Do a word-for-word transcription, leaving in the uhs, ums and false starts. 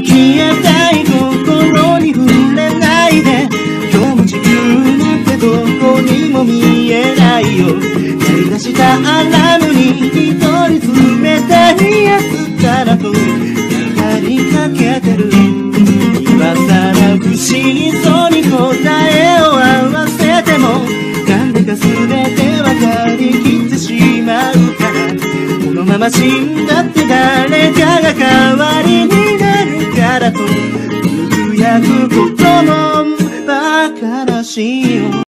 消えたい心に触れないで。今日も自分なんてどこにも見えないよ。鳴り出したアラームに一人冷たいやつからと語りかけてる。今さら不思議そうに答えを合わせても、なんでか全て分かりきってしまうから。このまま死んだって誰かが代わりになるからとつぶやくことも馬鹿らしいよ。